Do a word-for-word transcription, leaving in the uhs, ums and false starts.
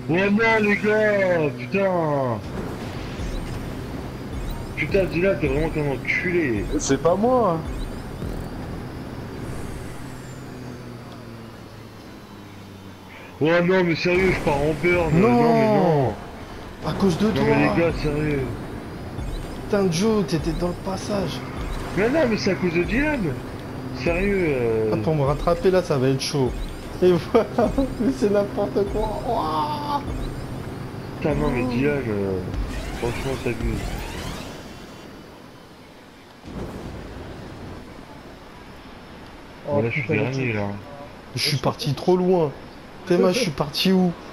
Oh non les gars, putain. Putain, Dylan, t'es vraiment qu'un enculé. C'est pas moi. Oh non, mais sérieux, je pars en burn. Non, mais Non! non. À cause de Non, mais les toi! gars, sérieux. Putain, Joe, t'étais dans le passage. Mais non, mais c'est à cause de Dylan. Sérieux. Ah, euh... pour me rattraper là, ça va être chaud. Et voilà, mais c'est n'importe quoi. Ouah. Putain, non, mais Oh. Dylan, euh... franchement, t'abuses. Bon, Oh là, je suis putain, il était... dernier, là. Je suis parti trop loin. Théma, je suis parti où?